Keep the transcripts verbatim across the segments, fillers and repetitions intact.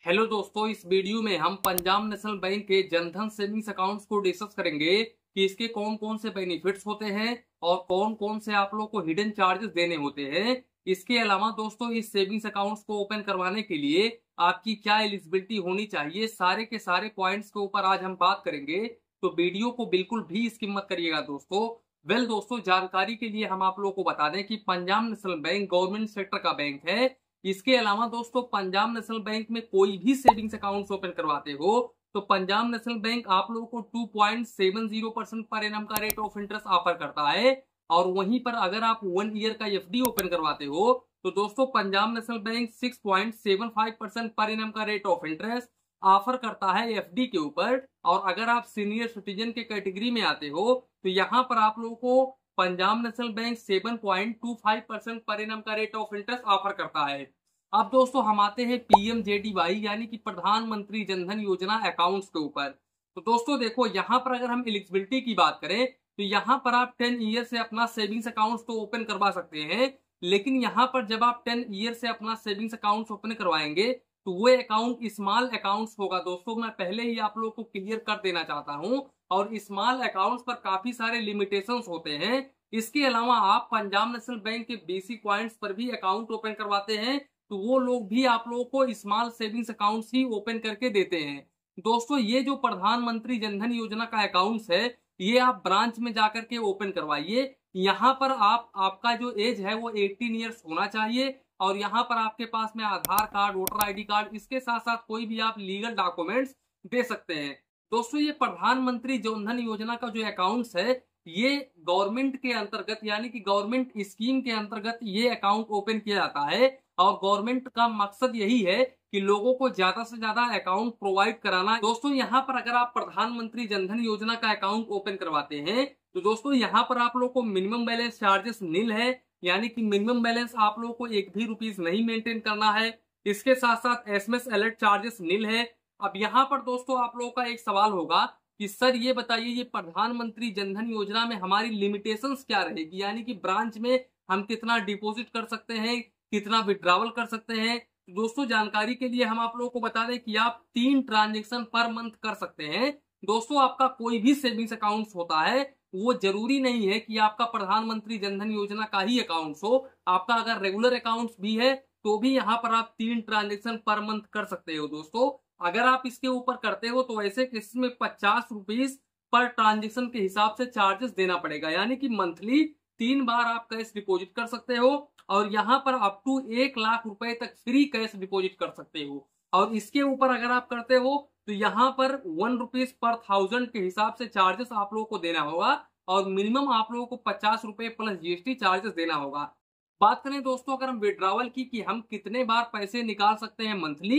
Hello दोस्तों, इस video में हम पंजाब नेशनल बैंक के जनधन सेविंग्स अकाउंट्स को डिस्कस करेंगे कि इसके कौन कौन से बेनिफिट्स होते हैं और कौन कौन से आप लोग को हिडन चार्जेस देने होते हैं। इसके अलावा दोस्तों, इस सेविंग्स अकाउंट्स को ओपन करवाने के लिए आपकी क्या एलिजिबिलिटी होनी चाहिए, सारे के सारे पॉइंट्स के ऊपर आज हम बात करेंगे। तो वीडियो को बिल्कुल भी स्किप मत करिएगा दोस्तों। वेल दोस्तों, जानकारी के लिए हम आप लोगों को बता दें कि Punjab national bank government sector का बैंक है। इसके अलावा दोस्तों, पंजाब नेशनल बैंक में कोई भी सेविंग्स अकाउंट्स ओपन करवाते हो तो पंजाब नेशनल बैंक आप लोगों को two point seven zero percent पर एनम का रेट ऑफ इंटरेस्ट ऑफर करता है। और वहीं पर अगर आप वन ईयर का एफडी ओपन करवाते हो तो दोस्तों Punjab national bank six point seven five percent पर एनम का रेट ऑफ इंटरेस्ट ऑफर करता है एफडी के ऊपर। और अगर आप सीनियर सिटीजन के कैटेगरी में आते हो तो यहाँ पर आप लोगों को Punjab national bank seven point two five percent पर एनम का रेट ऑफ इंटरेस्ट ऑफर करता है। अब दोस्तों हम आते हैं पीएमजेडीवाई यानी कि प्रधानमंत्री जनधन योजना अकाउंट्स के ऊपर। तो दोस्तों देखो, यहाँ पर अगर हम एलिजिबिलिटी की बात करें तो यहाँ पर आप टेन ईयर से अपना सेविंग्स अकाउंट्स तो ओपन करवा सकते हैं। लेकिन यहाँ पर जब आप टेन ईयर से अपना सेविंग्स अकाउंट्स ओपन करवाएंगे तो वो अकाउंट स्मॉल अकाउंट्स होगा। दोस्तों मैं पहले ही आप लोगों को क्लियर कर देना चाहता हूँ, और स्मॉल अकाउंट्स पर काफी सारे लिमिटेशंस होते हैं। इसके अलावा आप पंजाब नेशनल बैंक के बेसिक पॉइंट्स पर भी अकाउंट ओपन करवाते हैं तो वो लोग भी आप लोगों को स्मॉल सेविंग्स अकाउंट्स ही ओपन करके देते हैं। दोस्तों ये जो प्रधानमंत्री जनधन योजना का अकाउंट्स है ये आप ब्रांच में जाकर के ओपन करवाइए। यहाँ पर आप आपका जो एज है वो एटीन ईयर्स होना चाहिए, और यहाँ पर आपके पास में Aadhaar card, voter ID card, इसके साथ साथ कोई भी आप लीगल डॉक्यूमेंट्स दे सकते हैं। दोस्तों ये प्रधानमंत्री जनधन योजना का जो अकाउंट्स है ये गवर्नमेंट के अंतर्गत यानी कि गवर्नमेंट स्कीम के अंतर्गत ये अकाउंट ओपन किया जाता है। और गवर्नमेंट का मकसद यही है कि लोगों को ज्यादा से ज्यादा अकाउंट प्रोवाइड कराना। दोस्तों यहाँ पर अगर आप प्रधानमंत्री जनधन योजना का अकाउंट ओपन करवाते हैं तो दोस्तों यहाँ पर आप लोग को मिनिमम बैलेंस चार्जेस नील है, यानी कि मिनिमम बैलेंस आप लोगों को एक भी रुपीज नहीं मेंटेन करना है। इसके साथ साथ एसएमएस अलर्ट चार्जेस नील है। अब यहाँ पर दोस्तों आप लोगों का एक सवाल होगा कि सर ये बताइए, ये प्रधानमंत्री जनधन योजना में हमारी लिमिटेशंस क्या रहेगी, यानी कि ब्रांच में हम कितना डिपॉजिट कर सकते हैं, कितना विड्रॉवल कर सकते हैं। तो दोस्तों जानकारी के लिए हम आप लोगों को बता दें कि आप तीन ट्रांजेक्शन पर मंथ कर सकते हैं। दोस्तों आपका कोई भी सेविंग्स अकाउंट्स होता है वो जरूरी नहीं है कि आपका प्रधानमंत्री जनधन योजना का ही अकाउंट्स हो। आपका अगर रेगुलर अकाउंट्स भी है तो भी यहाँ पर आप तीन ट्रांजेक्शन पर मंथ कर सकते हो। दोस्तों अगर आप इसके ऊपर करते हो तो ऐसे केस में पचास रुपीज पर ट्रांजेक्शन के हिसाब से चार्जेस देना पड़ेगा, यानी कि मंथली तीन बार आप कैश डिपॉजिट कर सकते हो। और यहाँ पर अप टू एक लाख रुपए तक फ्री कैश डिपॉजिट कर सकते हो। और इसके ऊपर अगर आप करते हो तो यहाँ पर वन रुपीज पर थाउजेंड के हिसाब से चार्जेस आप लोगों को देना होगा, और मिनिमम आप लोगों को पचास रुपए प्लस जीएसटी चार्जेस देना होगा। बात करें दोस्तों अगर हम विड्रॉवल की कि हम कितने बार पैसे निकाल सकते हैं मंथली,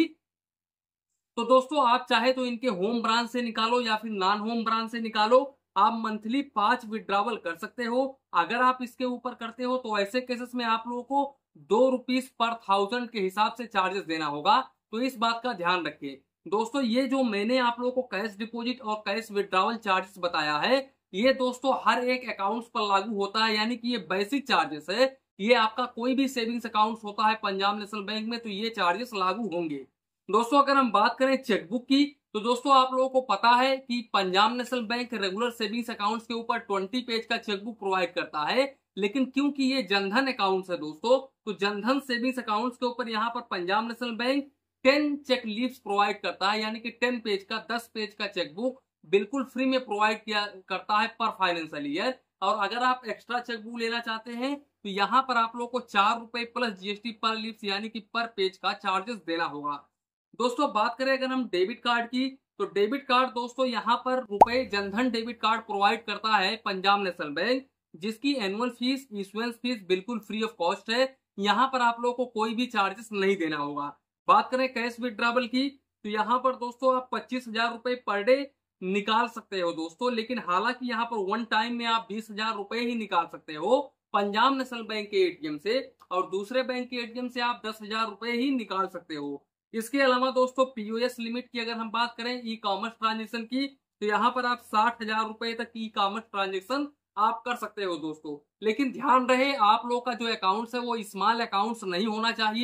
तो दोस्तों आप चाहे तो इनके होम ब्रांच से निकालो या फिर नॉन होम ब्रांच से निकालो, आप मंथली पांच विड्रॉवल कर सकते हो। अगर आप इसके ऊपर करते हो तो ऐसे केसेस में आप लोगों को दो रुपीज पर थाउजेंड के हिसाब से चार्जेस देना होगा। तो इस बात का ध्यान रखिए। दोस्तों ये जो मैंने आप लोगों को कैश डिपॉजिट और कैश विड्रॉवल चार्जेस बताया है ये दोस्तों हर एक अकाउंट्स पर लागू होता है, यानी कि ये बेसिक चार्जेस है। ये आपका कोई भी सेविंग्स अकाउंट होता है पंजाब नेशनल बैंक में तो ये चार्जेस लागू होंगे। दोस्तों अगर हम बात करें चेकबुक की तो दोस्तों आप लोगों को पता है कि Punjab national bank regular savings accounts के ऊपर ट्वेंटी पेज का चेकबुक प्रोवाइड करता है। लेकिन क्योंकि ये जनधन अकाउंट्स है दोस्तों, तो जनधन सेविंग्स अकाउंट्स के ऊपर यहाँ पर Punjab national Bank ten cheque leaves provide करता है, यानी कि टेन पेज का दस पेज का चेकबुक बिल्कुल फ्री में प्रोवाइड किया करता है पर फाइनेंशियल ईयर। और अगर आप एक्स्ट्रा चेकबुक लेना चाहते हैं तो यहाँ पर आप लोग को चार रुपए प्लस जीएसटी पर लीव्स यानी कि पर पेज का चार्जेस देना होगा। दोस्तों बात करें अगर हम डेबिट कार्ड की तो डेबिट कार्ड दोस्तों यहाँ पर रुपए जनधन डेबिट कार्ड प्रोवाइड करता है पंजाब नेशनल बैंक, जिसकी एनुअल फीस इशुएंस फीस बिल्कुल फ्री ऑफ कॉस्ट है। यहाँ पर आप लोगों को कोई भी चार्जेस नहीं देना होगा। बात करें कैश विड्रॉवल की तो यहाँ पर दोस्तों आप पच्चीस हजार रुपए पर डे निकाल सकते हो दोस्तों, लेकिन हालांकि यहाँ पर वन टाइम में आप बीस हजार रुपए ही निकाल सकते हो पंजाब नेशनल बैंक के एटीएम से, और दूसरे बैंक के एटीएम से आप दस हजार रुपए ही निकाल सकते हो। इसके अलावा दोस्तों पीओएस लिमिट की अगर हम बात करें ई कॉमर्स ट्रांजेक्शन की तो यहाँ पर आप साठ हजार रुपए तक ई कॉमर्स ट्रांजेक्शन आप कर सकते हो दोस्तों। लेकिन ध्यान रहे आप लोग का जो अकाउंट्स है वो स्मॉल अकाउंट्स नहीं होना चाहिए।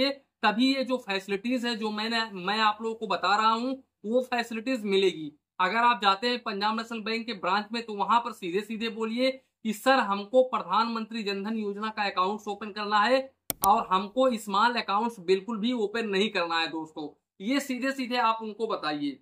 तभी ये जो फैसिलिटीज है जो मैंने मैं आप लोगों को बता रहा हूं वो फैसिलिटीज मिलेगी। अगर आप जाते हैं पंजाब नेशनल बैंक के ब्रांच में तो वहां पर सीधे सीधे बोलिए कि सर हमको प्रधानमंत्री जनधन योजना का अकाउंट ओपन करना है और हमको स्मॉल अकाउंट्स बिल्कुल भी ओपन नहीं करना है दोस्तों, ये सीधे सीधे आप उनको बताइए।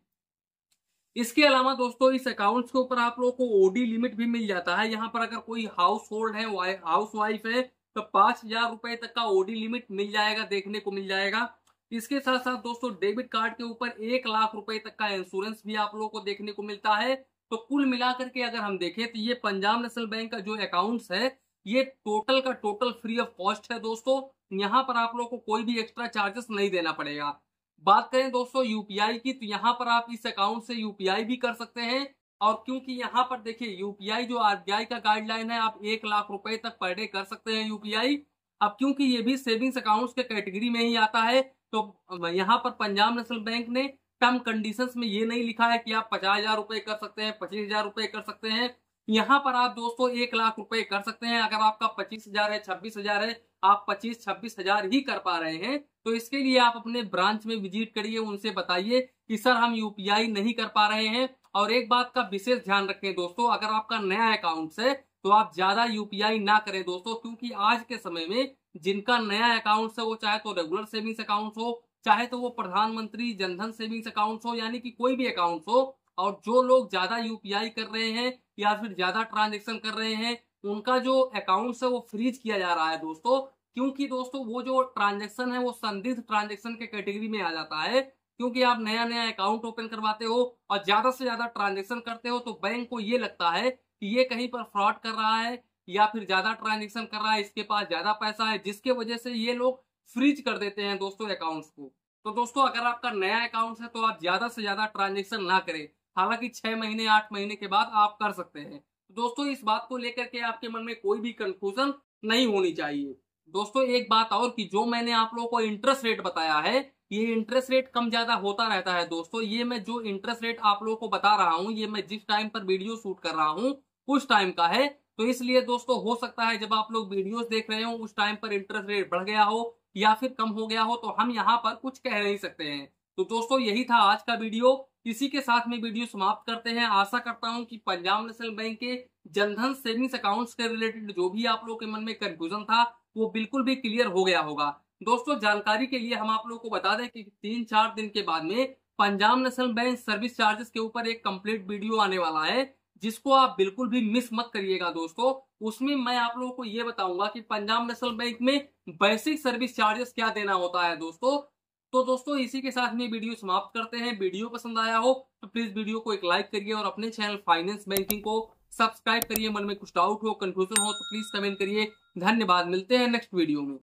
इसके अलावा दोस्तों इस अकाउंट्स के ऊपर आप लोगों को ओडी लिमिट भी मिल जाता है। यहाँ पर अगर कोई हाउस होल्ड है, हाउस वाइफ है, तो पांच हजार रुपए तक का ओडी लिमिट मिल जाएगा, देखने को मिल जाएगा। इसके साथ साथ दोस्तों डेबिट कार्ड के ऊपर एक लाख रुपए तक का इंश्योरेंस भी आप लोगों को देखने को मिलता है। तो कुल मिलाकर के अगर हम देखें तो ये पंजाब नेशनल बैंक का जो अकाउंट्स है ये टोटल का टोटल फ्री ऑफ कॉस्ट है दोस्तों। यहाँ पर आप लोगों को कोई भी एक्स्ट्रा चार्जेस नहीं देना पड़ेगा। बात करें दोस्तों यूपीआई की, तो यहाँ पर आप इस अकाउंट से यूपीआई भी कर सकते हैं। और क्योंकि यहाँ पर देखिए यूपीआई जो आरबीआई का गाइडलाइन है, आप एक लाख रुपए तक पर डे कर सकते हैं यूपीआई। अब क्योंकि ये भी सेविंग्स अकाउंट्स के कैटेगरी में ही आता है तो यहाँ पर पंजाब नेशनल बैंक ने टर्म कंडीशंस में ये नहीं लिखा है कि आप पचास हजार रुपए कर सकते हैं, पच्चीस हजार रुपए कर सकते हैं। यहाँ पर आप दोस्तों एक लाख रुपए कर सकते हैं। अगर आपका पच्चीस हजार है, छब्बीस हजार है, आप पच्चीस छब्बीस हजार ही कर पा रहे हैं तो इसके लिए आप अपने ब्रांच में विजिट करिए, उनसे बताइए कि सर हम यूपीआई नहीं कर पा रहे हैं। और एक बात का विशेष ध्यान रखें दोस्तों, अगर आपका नया अकाउंट है तो आप ज्यादा यूपीआई ना करें दोस्तों, क्योंकि आज के समय में जिनका नया अकाउंट है वो चाहे तो रेगुलर सेविंग्स अकाउंट हो, चाहे तो वो प्रधानमंत्री जनधन सेविंग्स अकाउंट हो, यानी कि कोई भी अकाउंट हो, और जो लोग ज्यादा यूपीआई कर रहे हैं या फिर ज्यादा ट्रांजेक्शन कर रहे हैं उनका जो अकाउंट है वो फ्रीज किया जा रहा है दोस्तों। क्योंकि दोस्तों वो जो ट्रांजेक्शन है वो संदिग्ध ट्रांजेक्शन के कैटेगरी में आ जाता है। क्योंकि आप नया नया अकाउंट ओपन करवाते हो और ज्यादा से ज्यादा ट्रांजेक्शन करते हो तो बैंक को ये लगता है कि ये कहीं पर फ्रॉड कर रहा है या फिर ज्यादा ट्रांजेक्शन कर रहा है, इसके पास ज्यादा पैसा है, जिसके वजह से ये लोग फ्रीज कर देते हैं दोस्तों अकाउंट्स को। तो दोस्तों अगर आपका नया अकाउंट है तो आप ज्यादा से ज्यादा ट्रांजेक्शन ना करें, हालांकि छह महीने आठ महीने के बाद आप कर सकते हैं। तो दोस्तों इस बात को लेकर के आपके मन में कोई भी कंफ्यूजन नहीं होनी चाहिए। दोस्तों एक बात और कि जो मैंने आप लोगों को इंटरेस्ट रेट बताया है ये इंटरेस्ट रेट कम ज्यादा होता रहता है दोस्तों। ये मैं जो इंटरेस्ट रेट आप लोगों को बता रहा हूँ ये मैं जिस टाइम पर वीडियो शूट कर रहा हूँ उस टाइम का है। तो इसलिए दोस्तों हो सकता है जब आप लोग वीडियोस देख रहे हो उस टाइम पर इंटरेस्ट रेट बढ़ गया हो या फिर कम हो गया हो, तो हम यहाँ पर कुछ कह नहीं सकते हैं। तो दोस्तों यही था आज का वीडियो, इसी के साथ में वीडियो समाप्त करते हैं। आशा करता हूं कि पंजाब नेशनल बैंक के जनधन सेविंग्स अकाउंट्स के रिलेटेड जो भी आप लोगों के मन में कंफ्यूजन था वो बिल्कुल भी क्लियर हो गया होगा। दोस्तों जानकारी के लिए हम आप लोगों को बता दें कि तीन चार दिन के बाद में Punjab national Bank service charges के ऊपर एक कंप्लीट वीडियो आने वाला है जिसको आप बिल्कुल भी मिस मत करिएगा दोस्तों। उसमें मैं आप लोगों को ये बताऊंगा कि पंजाब नेशनल बैंक में बेसिक सर्विस चार्जेस क्या देना होता है दोस्तों। तो दोस्तों इसी के साथ में वीडियो समाप्त करते हैं। वीडियो पसंद आया हो तो प्लीज वीडियो को एक लाइक करिए और अपने चैनल फाइनेंस बैंकिंग को सब्सक्राइब करिए। मन में कुछ डाउट हो, कंफ्यूजन हो तो प्लीज कमेंट करिए। धन्यवाद, मिलते हैं नेक्स्ट वीडियो में।